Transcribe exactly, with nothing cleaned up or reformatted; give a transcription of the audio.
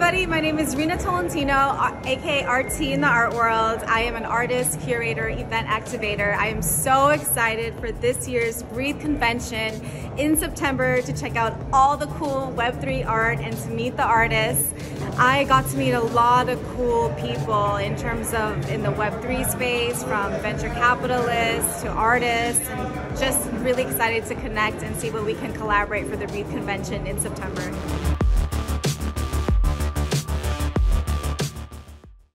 everybody, my name is Rena Tolentino, aka R T in the art world. I am an artist, curator, event activator. I am so excited for this year's Breathe convention in September to check out all the cool web three art and to meet the artists. I got to meet a lot of cool people in terms of in the web three space, from venture capitalists to artists, and just really excited to connect and see what we can collaborate for the Breathe convention in September.